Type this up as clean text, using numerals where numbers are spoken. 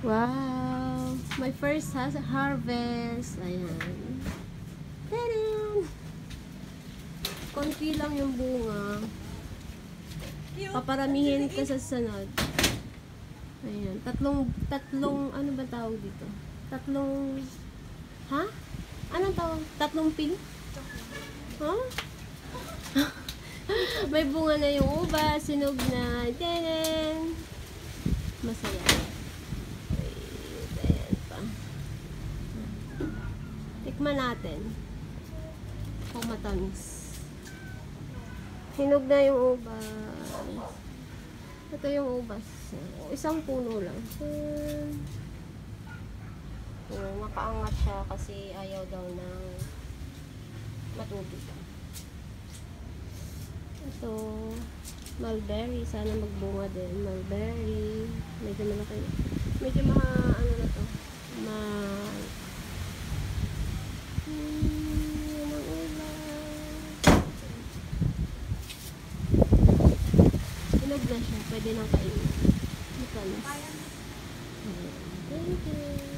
Wow! My first harvest. Ayan. Tadam! Konti lang yung bunga. Paparamihin ka sa sunod. Ayan. Tatlong, ano ba tawag dito? Ha? Anong tawag? Tatlong pin? Ha? May bunga na yung uba, sinog na. Tadam! Masaya. Ayan pa. Tikman natin. Kung matamis. Hinog na yung ubas. Ito yung ubas. Isang puno lang. Nakaangat siya kasi ayaw daw ng matubig. Ito, mulberry. Sana magbunga din. Mulberry. Medyo malaki. Medyo ano na to. Yan ang ulan. Inog na siya. Pwede nang kainin. Matalas. Thank you.